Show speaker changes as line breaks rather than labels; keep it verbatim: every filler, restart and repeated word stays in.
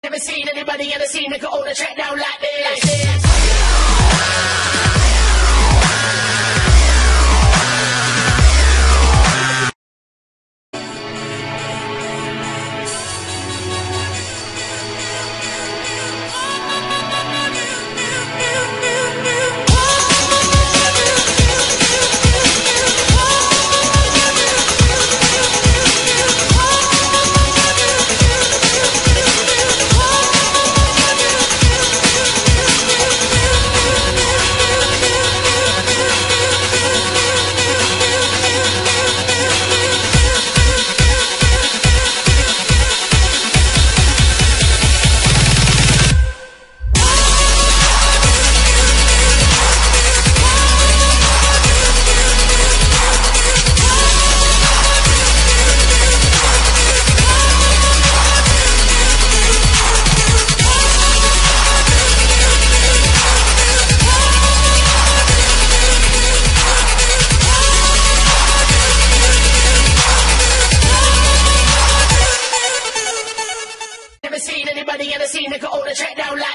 Never seen anybody in the scene that could hold a track down like this. Like this. Never seen anybody in the scene that could hold a track down like